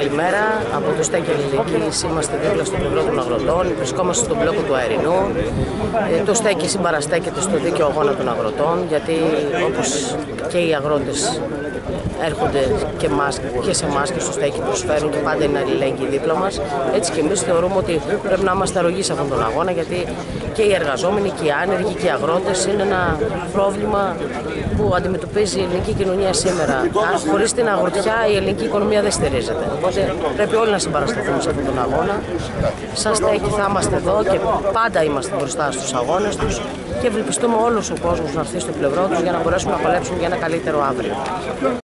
Καλημέρα από το Στέκι Ελληνικής. Είμαστε δίπλα στο πλευρό των αγροτών. Βρισκόμαστε στον μπλόκο του Αερινού. Το Στέκι συμπαραστέκεται στο δίκαιο αγώνα των αγροτών, γιατί όπως και οι αγρότες έρχονται και σε εμάς και στο Στέκι προσφέρουν και πάντα είναι αλληλέγγυοι δίπλα μας. Έτσι και εμείς θεωρούμε ότι πρέπει να είμαστε αρρωγοί σε αυτόν τον αγώνα, γιατί και οι εργαζόμενοι και οι άνεργοι και οι αγρότες είναι ένα πρόβλημα που αντιμετωπίζει η ελληνική κοινωνία σήμερα. Χωρίς την αγροτιά η ελληνική οικονομία δεν στηρίζεται. Οπότε πρέπει όλοι να συμπαρασταθούμε σε αυτόν τον αγώνα. Σαν Στέκι θα είμαστε εδώ και πάντα είμαστε μπροστά στους αγώνες τους και ευελπιστούμε όλος ο κόσμος να έρθει στο πλευρό τους για να μπορέσουμε να παλέψουμε για ένα καλύτερο αύριο.